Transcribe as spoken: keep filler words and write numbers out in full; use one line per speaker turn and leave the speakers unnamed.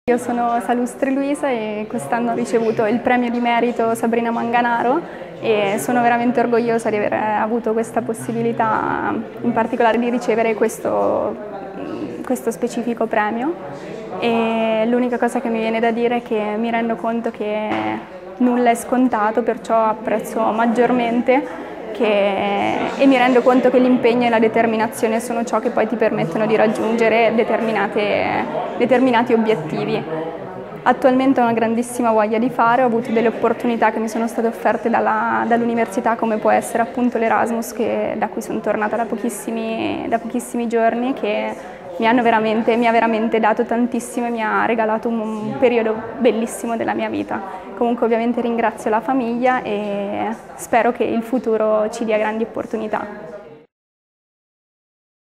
Io sono Salustre Luisa e quest'anno ho ricevuto il premio di merito Sabrina Manganaro e sono veramente orgogliosa di aver avuto questa possibilità, in particolare di ricevere questo, questo specifico premio. E l'unica cosa che mi viene da dire è che mi rendo conto che nulla è scontato, perciò apprezzo maggiormente che, e mi rendo conto che l'impegno e la determinazione sono ciò che poi ti permettono di raggiungere determinati obiettivi. Attualmente ho una grandissima voglia di fare, ho avuto delle opportunità che mi sono state offerte dall'università, come può essere appunto l'Erasmus, da cui sono tornata da pochissimi, da pochissimi giorni, che mi, hanno veramente, mi ha veramente dato tantissimo e mi ha regalato un, un periodo bellissimo della mia vita. Comunque ovviamente ringrazio la famiglia e spero che il futuro ci dia grandi opportunità.